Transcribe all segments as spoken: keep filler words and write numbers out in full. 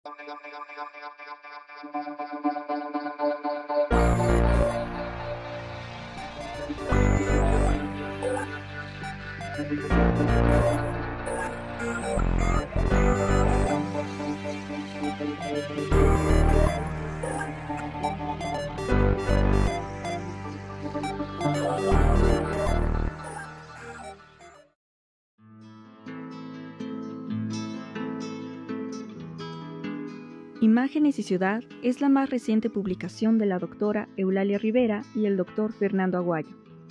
Imágenes y Ciudad es la más reciente publicación de la doctora Eulalia Rivera y el doctor Fernando Aguayo.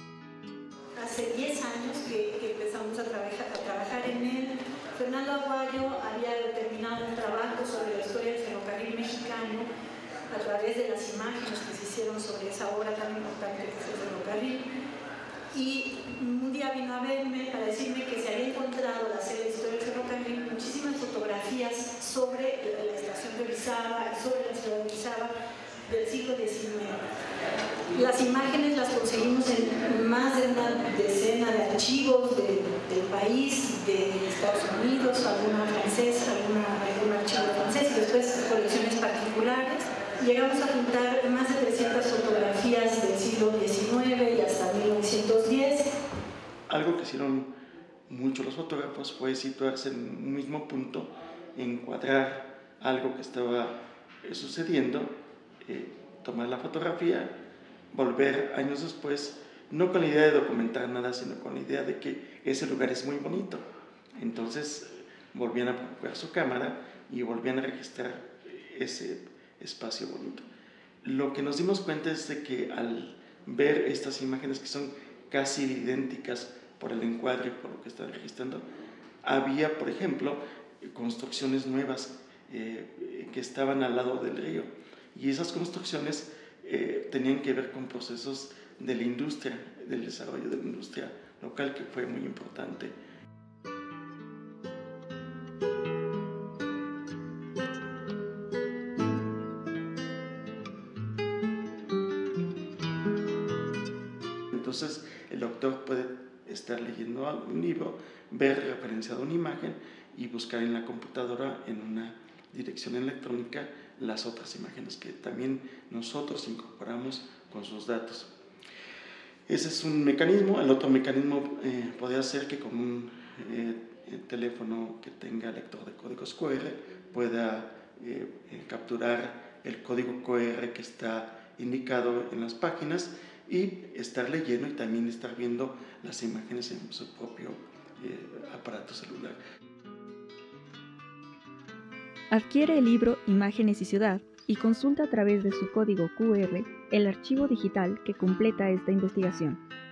Hace diez años que, que empezamos a trabajar, a trabajar en él. Fernando Aguayo había terminado un trabajo sobre la historia del ferrocarril mexicano a través de las imágenes que se hicieron sobre esa obra tan importante que es el ferrocarril. Y un día vino a verme para decirme que se había encontrado la serie de historia del ferrocarril muchísimas fotografías sobre la estación de Orizaba y sobre la ciudad de Orizaba del siglo diecinueve. Las imágenes las conseguimos en más de una decena de archivos de, del país, de Estados Unidos, alguna francesa, alguna, algún archivo francés y después colecciones particulares. Llegamos a juntar más de trescientas fotografías del siglo diecinueve y hasta mil novecientos diez. Algo que hicieron mucho los fotógrafos fue situarse en un mismo punto, encuadrar algo que estaba eh, sucediendo, eh, tomar la fotografía, volver años después, no con la idea de documentar nada, sino con la idea de que ese lugar es muy bonito. Entonces volvían a procurar su cámara y volvían a registrar ese espacio bonito. Lo que nos dimos cuenta es de que al ver estas imágenes que son casi idénticas por el encuadre y por lo que están registrando, había, por ejemplo, construcciones nuevas eh, que estaban al lado del río, y esas construcciones eh, tenían que ver con procesos de la industria, del desarrollo de la industria local, que fue muy importante. Entonces el doctor puede estar leyendo un libro, ver referenciado una imagen y buscar en la computadora, en una dirección electrónica, las otras imágenes que también nosotros incorporamos con sus datos. Ese es un mecanismo. El otro mecanismo eh, podría ser que con un eh, teléfono que tenga lector de códigos Q R pueda eh, eh, capturar el código Q R que está indicado en las páginas y estar leyendo y también estar viendo las imágenes en su propio eh, aparato celular. Adquiere el libro Imágenes y Ciudad y consulta a través de su código Q R el archivo digital que completa esta investigación.